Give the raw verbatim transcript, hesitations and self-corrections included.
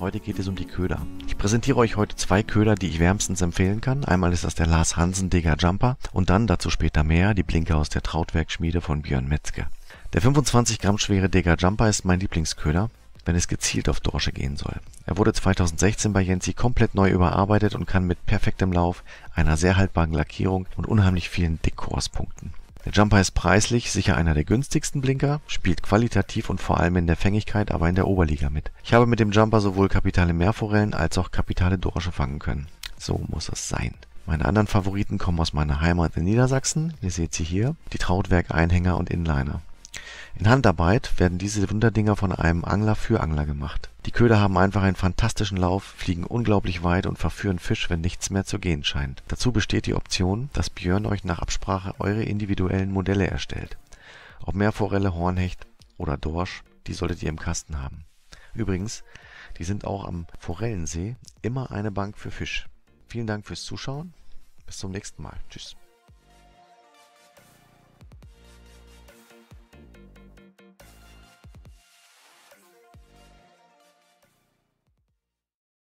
Heute geht es um die Köder. Ich präsentiere euch heute zwei Köder, die ich wärmstens empfehlen kann. Einmal ist das der Lars Hansen Dega Jumper und dann, dazu später mehr, die Blinker aus der Trautwerk-Schmiede von Björn Metzger. Der fünfundzwanzig Gramm schwere Dega Jumper ist mein Lieblingsköder, wenn es gezielt auf Dorsche gehen soll. Er wurde zweitausendsechzehn bei Jensi komplett neu überarbeitet und kann mit perfektem Lauf, einer sehr haltbaren Lackierung und unheimlich vielen Dekors punkten. Der Jumper ist preislich sicher einer der günstigsten Blinker, spielt qualitativ und vor allem in der Fängigkeit aber in der Oberliga mit. Ich habe mit dem Jumper sowohl kapitale Meerforellen als auch kapitale Dorsche fangen können. So muss es sein. Meine anderen Favoriten kommen aus meiner Heimat in Niedersachsen. Ihr seht sie hier, die Trautwerk-Einhänger und Inliner. In Handarbeit werden diese Wunderdinger von einem Angler für Angler gemacht. Die Köder haben einfach einen fantastischen Lauf, fliegen unglaublich weit und verführen Fisch, wenn nichts mehr zu gehen scheint. Dazu besteht die Option, dass Björn euch nach Absprache eure individuellen Modelle erstellt. Ob Meerforelle, Hornhecht oder Dorsch, die solltet ihr im Kasten haben. Übrigens, die sind auch am Forellensee immer eine Bank für Fisch. Vielen Dank fürs Zuschauen. Bis zum nächsten Mal. Tschüss.